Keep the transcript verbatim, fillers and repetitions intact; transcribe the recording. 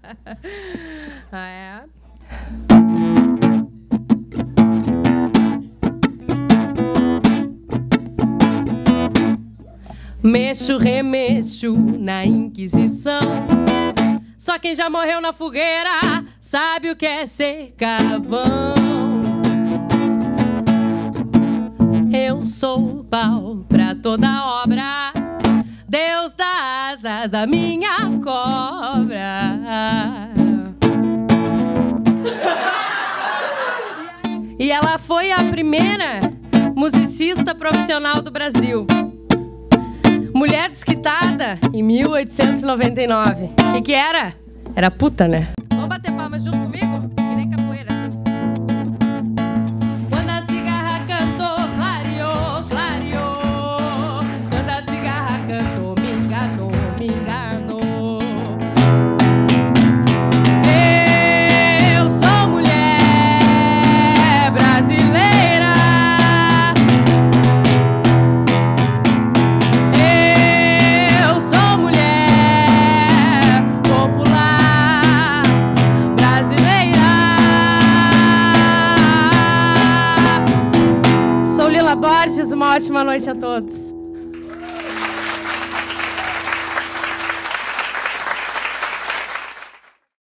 Ah, é? Mexo, remexo na Inquisição. Só quem já morreu na fogueira sabe o que é ser carvão. Eu sou o pau pra toda obra, Deus dá asas à minha cobra. E ela foi a primeira musicista profissional do Brasil. Mulher desquitada em mil oitocentos e noventa e nove. O que que era? Era puta, né? Vamos bater palmas junto comigo? Que nem capoeira, assim. Quando a cigarra cantou, clareou, clareou. Quando a cigarra cantou, me enganou, me enganou. Eu sou mulher brasileira. Eu sou mulher popular brasileira. Sou Lila Borges, uma ótima noite a todos.